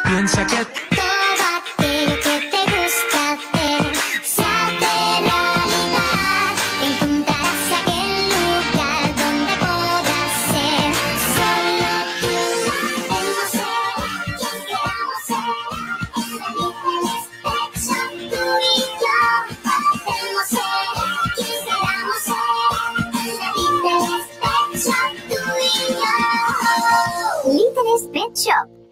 Piensa que todo aquello que te gusta hacer se hace realidad. Encontrarás aquel lugar donde podrás ser solo tú. Podemos ser quien queramos ser. En la vida Pet Shop, tú y yo. Podemos ser quien queramos ser. En la vida Pet Shop, tú y yo. Little Pet Shop.